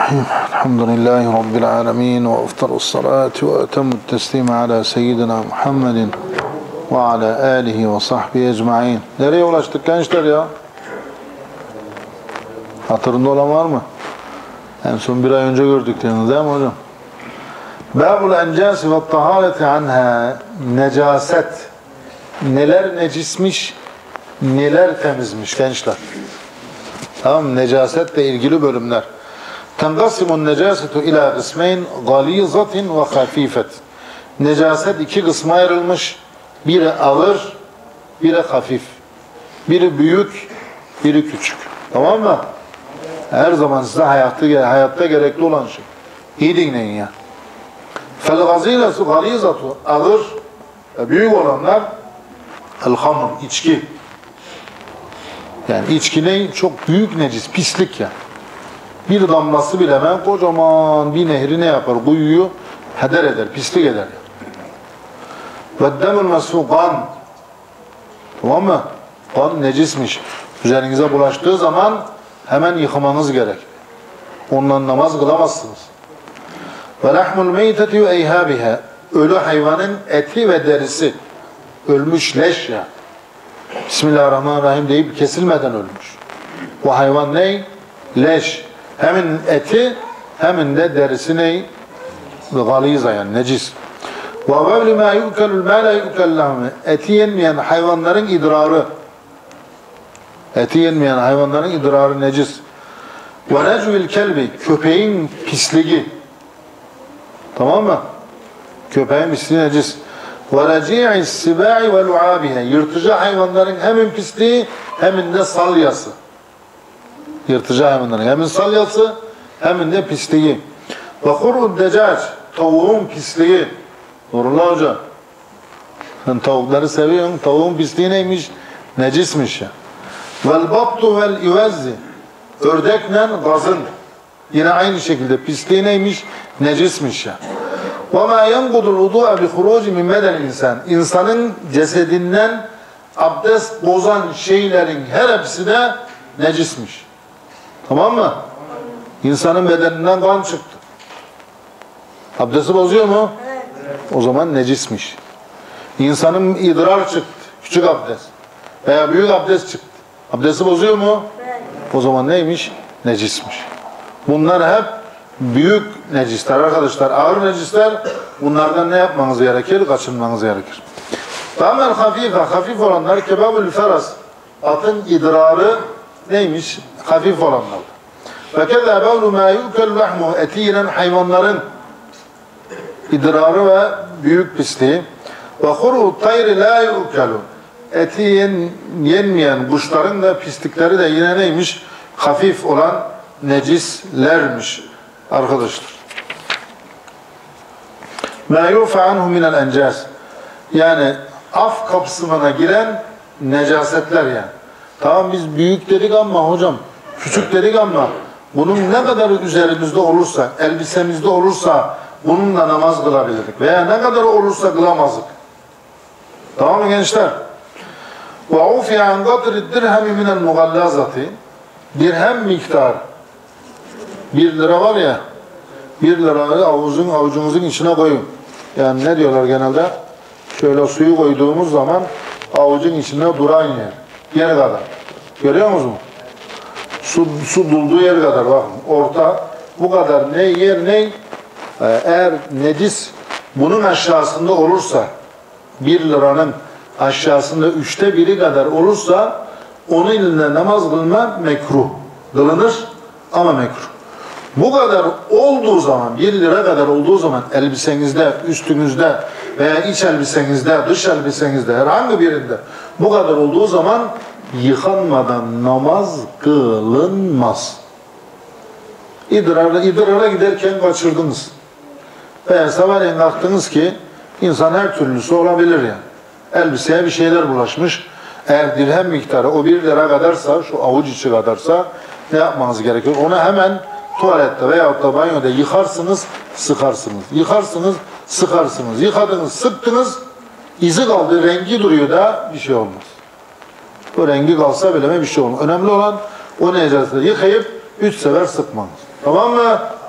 Bismillahirrahmanirrahim. Elhamdülillahi Rabbil alemin. Ve eftarus salatu ve etemmut teslimi ala seyyidina Muhammedin ve ala alihi ve sahbihi ecma'in. Nereye ulaştık gençler ya? Hatırında olan var mı? En son bir ay önce gördük değil mi hocam? Bâbul encâsi ve tahâleti anhâ. Necaset. Neler necismiş, neler temizmiş gençler. Tamam, necasetle ilgili bölümler. Tenkasimun necasetu ila kısmeyn galizatin ve hafifet. Necaset iki kısma ayrılmış. Biri ağır, biri hafif. Biri büyük, biri küçük. Tamam mı? Her zaman size hayatta gerekli olan şey. İyi dinleyin ya. Fel gaziletu galizatu, ağır, büyük olanlar el-hamr, içki. Yani içki ne? Çok büyük necis, pislik ya. Bir damlası bile hemen kocaman bir nehri ne yapar? Kuyuyu heder eder, pislik eder. Ve demul mesfu kan. Tamam mı? Kan necismiş. Üzerinize bulaştığı zaman hemen yıkamanız gerek. Ondan namaz kılamazsınız. Ve lahmul meyteti ve eyhabiha. Ölü hayvanın eti ve derisi. Ölmüş leş ya. Bismillahirrahmanirrahim deyip kesilmeden ölmüş. Bu hayvan ne? Leş. Hem eti hem de derisi ne? Galiza yani necis. Ve vevli ma yu'kelul ma la yu'kellahme. Eti yenmeyen hayvanların idrarı. Eti yenmeyen hayvanların idrarı necis. Ve necvil kelbi. Köpeğin pisliği. Tamam mı? Köpeğin pisliği necis. Ve reci'is sibai ve lu'abihe. Yırtıcı hayvanların hem pisliği hem de salyası. Yırtıcı hayvanların hem salyası hem de pisliği. Ve hur'ud decac. Tavuğun pisliği. Nurullah Hoca. Sen tavukları seviyorsun. Tavuğun pisliği neymiş? Necismiş ya. Vel battu vel ivezzi. Ördekle gazın. Yine aynı şekilde pisliği neymiş? Necismiş ya. وَمَا يَنْقُدُ الْوُضُوءَ بِخُرُوجِ مِنْ مَدَنِ insan. İnsanın cesedinden abdest bozan şeylerin her hepsi de necismiş. Tamam mı? İnsanın bedeninden kan çıktı. Abdesti bozuyor mu? Evet. O zaman necismiş. İnsanın idrar çıktı. Küçük abdest. Veya büyük abdest çıktı. Abdesti bozuyor mu? Evet. O zaman neymiş? Necismiş. Bunlar hep büyük necisler arkadaşlar. Ağır necisler. Bunlardan ne yapmanız gerekir? Kaçınmanız gerekir. Tamel hafife. Hafif olanlar kebabül feras. Atın idrarı neymiş? Hafif olanlar. Ve keza bevlu ma yu'kel lahmu. Eti yenen hayvanların idrarı ve büyük pisliği. Ve hur'u tayri la yu'kelu. Eti yenmeyen kuşların da pislikleri de yine neymiş? Hafif olan necislermiş arkadaşlar. Ma yufa anhu minel encas. Yani af kapsamına giren necasetler yani. Tamam biz büyük dedik ama hocam, küçük dedik ama bunun ne kadar üzerimizde olursa, elbisemizde olursa bununla namaz kılabilirdik. Veya ne kadar olursa kılamazdık. Tamam mı gençler? Ve ufiya an qadri dirhemi minel mugallazati. Dirhem miktarı. 1 lira var ya, 1 lirayı avucunuzun içine koyun. Yani ne diyorlar genelde? Şöyle suyu koyduğumuz zaman avucun içinde duran yer kadar. Görüyor musunuz? Su bulduğu yer kadar bakın. Orta bu kadar ne yer ne? Eğer necis bunun aşağısında olursa 1 liranın aşağısında 3'te 1'i kadar olursa onun ile namaz kılma mekruh. Kılınır ama mekruh. Bu kadar olduğu zaman, 1 lira kadar olduğu zaman elbisenizde, üstünüzde veya iç elbisenizde, dış elbisenizde herhangi birinde bu kadar olduğu zaman yıkanmadan namaz kılınmaz. İdrara giderken kaçırdınız. Veya sabahleyin kalktınız ki insan her türlüsü olabilir yani. Elbiseye bir şeyler bulaşmış. Eğer dirhem miktarı o 1 lira kadarsa, şu avuç içi kadarsa ne yapmanız gerekiyor? Onu hemen tuvalette veyahut da banyoda yıkarsınız, sıkarsınız. Yıkarsınız, sıkarsınız. Yıkadınız, sıktınız, izi kaldı, rengi duruyor da bir şey olmaz. O rengi kalsa bile bir şey olmaz. Önemli olan o necaseti yıkayıp 3 sefer sıkmanız. Tamam mı?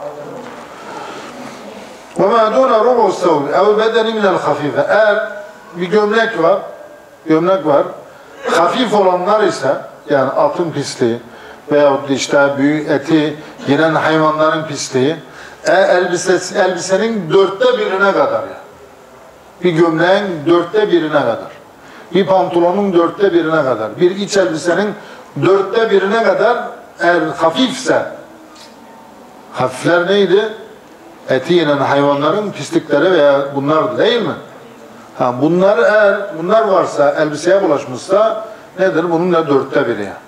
وَمَا دُونَ رُبُعُ الثَّوْبِ اَوْ بَدَنِ مِنَ الْخَفِيفَ Eğer bir gömlek var, hafif olanlar ise, yani atın pisliği veyahut işte büyük eti yenen hayvanların pisliği, elbisenin 1/4'üne kadar ya. Bir gömleğin 1/4'üne kadar. Bir pantolonun 1/4'üne kadar. Bir iç elbisenin 1/4'üne kadar eğer hafifse, hafifler neydi? Eti yenen hayvanların pislikleri veya bunlardı değil mi? Bunlar eğer bunlar varsa, elbiseye bulaşmışsa nedir? Bunun da 1/4'ü ya.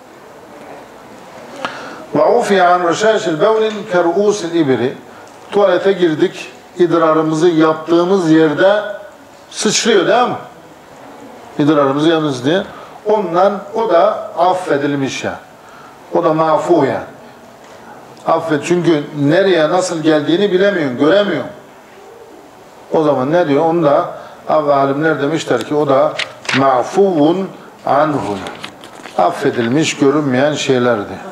وَعُفِيَ عَنْ رَشَاشِ الْبَوْلٍ كَرُؤُوسِ الْاِبِرِ Tuvalete girdik, idrarımızı yaptığımız yerde sıçrıyor değil mi? İdrarımızı yalnız diye. Ondan, o da affedilmiş ya. O da mafu ya. Affet, çünkü nereye nasıl geldiğini bilemiyorsun, göremiyorsun. O zaman ne diyor? Onu da alimler demişler ki o da ma'fuvun anhu. Affedilmiş, görünmeyen şeylerdi.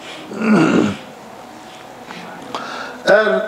Eğer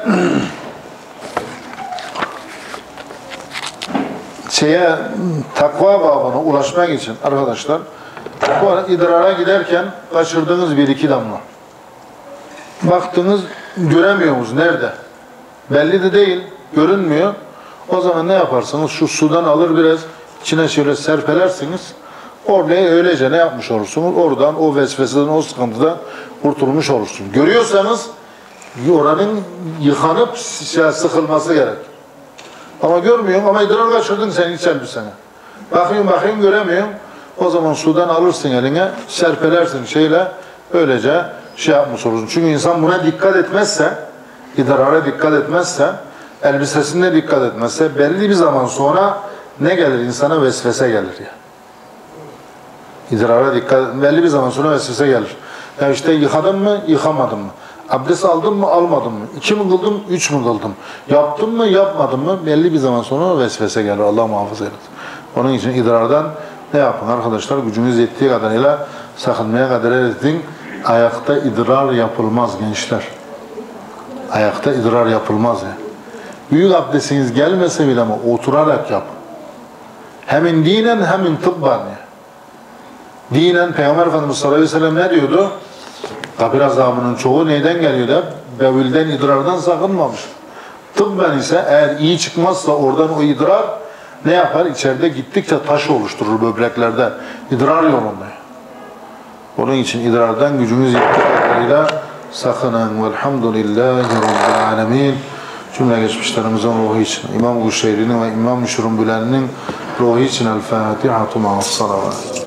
takva babına ulaşmak için arkadaşlar bu idrara giderken kaçırdığınız 1-2 damla baktınız göremiyorsunuz nerede belli de değil, görünmüyor. O zaman ne yaparsınız? Şu sudan alır biraz içine şöyle serpelersiniz. Oraya öylece ne yapmış olursunuz? Oradan o vesveseden, o sıkıntıdan kurtulmuş olursunuz. Görüyorsanız oranın yıkanıp sıkılması gerek. Ama görmüyorsun, ama idrar kaçırdın sen iç elbisene. Bakıyorsun göremiyorsun. O zaman sudan alırsın eline, serpelersin şeyle, öylece yapmış olursun. Çünkü insan buna dikkat etmezse, idrara dikkat etmezse, elbisesine dikkat etmezse belli bir zaman sonra ne gelir? İnsana vesvese gelir ya. İdrara dikkat, belli bir zaman sonra vesvese gelir. Ya işte yıkadın mı, yıkamadın mı? Abdest aldın mı, almadın mı? 2 mi kıldım, 3 mü kıldım? Yaptın mı, yapmadın mı? Belli bir zaman sonra vesvese gelir. Allah muhafaza eylesin. Onun için idrardan ne yapın arkadaşlar? Gücünüz yettiği kadarıyla sakınmaya gayret edin. Ayakta idrar yapılmaz gençler. Ayakta idrar yapılmaz ya. Büyük abdestiniz gelmese bile ama oturarak yapın. Hem dinen hem tıbban ya. Dinen Peygamber Efendimiz sallallahu aleyhi ve sellem ne diyordu? Kabir azabının çoğu neyden geliyor da? Bevülden, idrardan sakınmamış. Tıbben ise eğer iyi çıkmazsa oradan o idrar ne yapar? İçeride gittikçe taş oluşturur böbreklerde. İdrar yolunda. Onun için idrardan gücümüz yettiğiyle sakının. Velhamdülillahi Rabbil alemin. Cümle geçmişlerimizin ruhu için. İmam Guşeyri'nin ve İmam Müşrumbülen'in ruhu için. El-Fatihatu ma'as salavat.